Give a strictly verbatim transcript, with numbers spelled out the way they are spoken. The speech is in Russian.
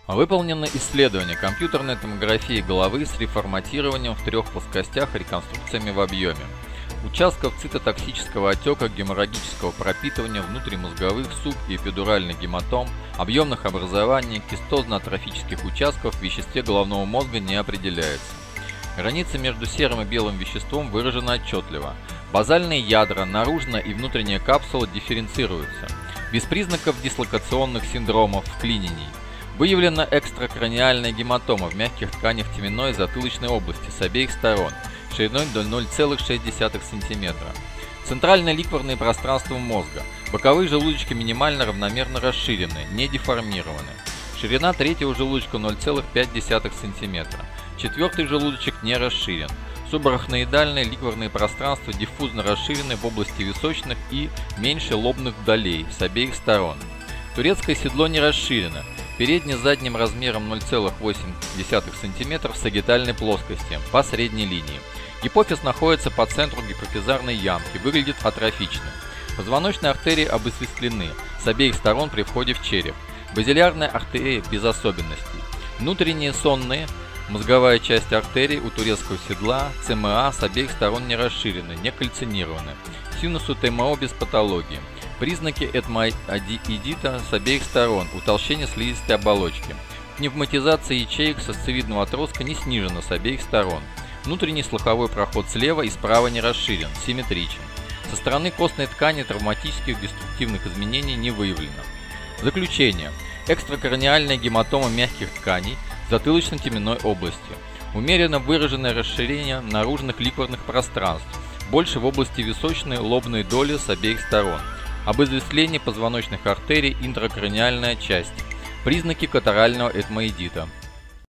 Выполнено исследование компьютерной томографии головы с реформатированием в трех плоскостях реконструкциями в объеме участков цитотоксического отека, геморрагического пропитывания, внутримозговых суп и эпидуральных гематом, объемных образований, кистозно-атрофических участков в веществе головного мозга не определяется. Граница между серым и белым веществом выражена отчетливо. Базальные ядра, наружная и внутренняя капсула дифференцируются. Без признаков дислокационных синдромов вклинений. Выявлена экстракраниальная гематома в мягких тканях теменной и затылочной области с обеих сторон, шириной до ноль целых шесть десятых сантиметра. Центральные ликворные пространства мозга. Боковые желудочки минимально равномерно расширены, не деформированы. Ширина третьего желудочка ноль целых пять десятых сантиметра. Четвертый желудочек не расширен. Субарахноидальные ликворные пространства диффузно расширены в области височных и меньше лобных долей с обеих сторон. Турецкое седло не расширено. Передний с задним размером ноль целых восемь десятых сантиметра в сагитальной плоскости, по средней линии. Гипофиз находится по центру гипофизарной ямки, выглядит атрофичным. Позвоночные артерии обосветлены с обеих сторон при входе в череп. Базилярная артерия без особенностей. Внутренние сонные, мозговая часть артерий у турецкого седла, ЦМА с обеих сторон не расширены, не кальцинированы. Синусу ТМО без патологии. Признаки этмоидита с обеих сторон, утолщение слизистой оболочки. Пневматизация ячеек сосцевидного отростка не снижена с обеих сторон. Внутренний слуховой проход слева и справа не расширен, симметричен. Со стороны костной ткани травматических деструктивных изменений не выявлено. Заключение. Экстракраниальная гематома мягких тканей затылочно-теменной области. Умеренно выраженное расширение наружных ликворных пространств, больше в области височной лобной доли с обеих сторон. Обезветвление позвоночных артерий, интракраниальная часть. Признаки катарального этмоидита.